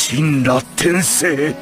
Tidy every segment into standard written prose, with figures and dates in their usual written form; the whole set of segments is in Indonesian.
神羅転生。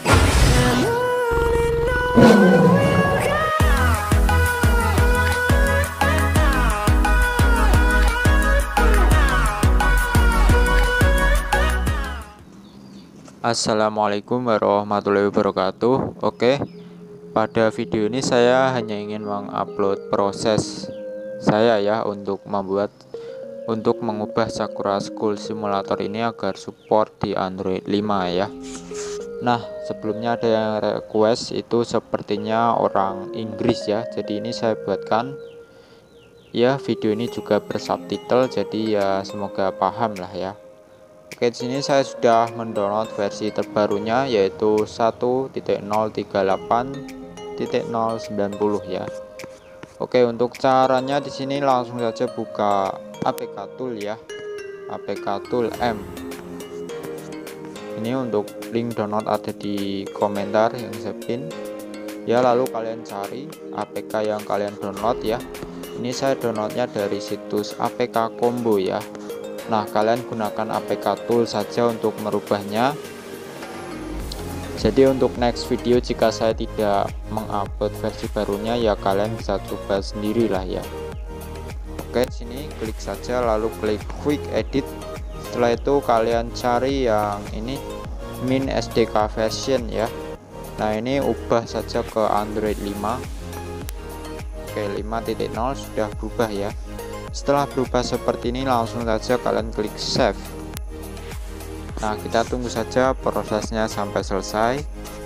Assalamualaikum warahmatullahi wabarakatuh. Oke, pada video ini saya hanya ingin mengupload proses saya ya untuk mengubah Sakura School Simulator ini agar support di Android 5 ya. Nah, sebelumnya ada yang request, itu sepertinya orang Inggris ya. Jadi ini saya buatkan ya, video ini juga bersubtitle, jadi ya semoga paham lah ya. Oke, di sini saya sudah mendownload versi terbarunya, yaitu 1.038.090 ya. Oke, untuk caranya di sini langsung saja buka APK Tool ya, APK Tool M. Ini untuk link download ada di komentar yang saya pin ya. Lalu kalian cari APK yang kalian download ya. Ini saya downloadnya dari situs APK Combo ya. Nah, kalian gunakan APK Tool saja untuk merubahnya. Jadi untuk next video, jika saya tidak mengupload versi barunya ya, kalian bisa coba sendiri lah ya. Oke, sini klik saja lalu klik Quick Edit. Setelah itu kalian cari yang ini, Min SDK version ya. Nah, ini ubah saja ke Android 5. Oke, 5.0 sudah berubah ya. Setelah berubah seperti ini, langsung saja kalian klik save. Nah, kita tunggu saja prosesnya sampai selesai.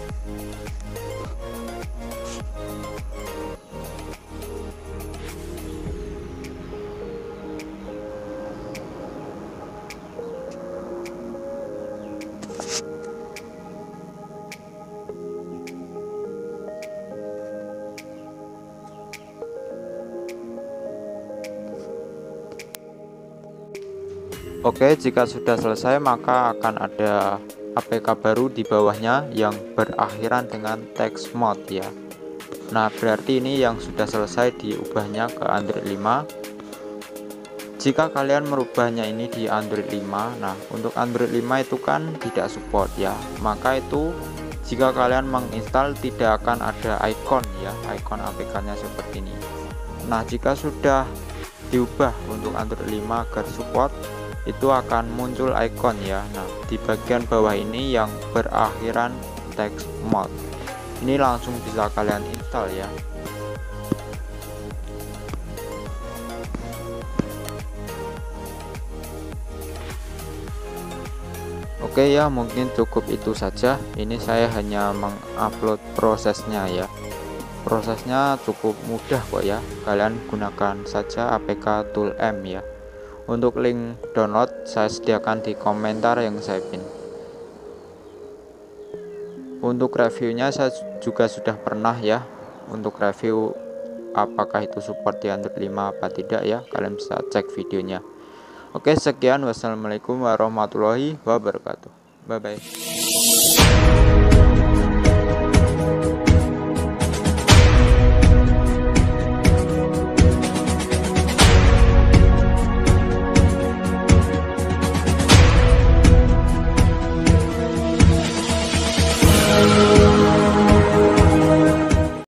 Oke, jika sudah selesai maka akan ada APK baru di bawahnya yang berakhiran dengan text mode ya. Nah, berarti ini yang sudah selesai diubahnya ke Android 5. Jika kalian merubahnya ini di Android 5, nah untuk Android 5 itu kan tidak support ya, maka itu jika kalian menginstal tidak akan ada icon ya, icon APK-nya seperti ini. Nah, jika sudah diubah untuk Android 5 agar support, itu akan muncul icon ya. Nah, di bagian bawah ini yang berakhiran text mode ini langsung bisa kalian install ya. Oke ya, mungkin cukup itu saja. Ini saya hanya mengupload prosesnya ya. Prosesnya cukup mudah kok ya, kalian gunakan saja APK Tool M ya. Untuk link download saya sediakan di komentar yang saya pin. Untuk reviewnya saya juga sudah pernah ya, untuk review apakah itu support di Android 5 apa tidak ya, kalian bisa cek videonya. Oke, sekian, wassalamualaikum warahmatullahi wabarakatuh. Bye bye.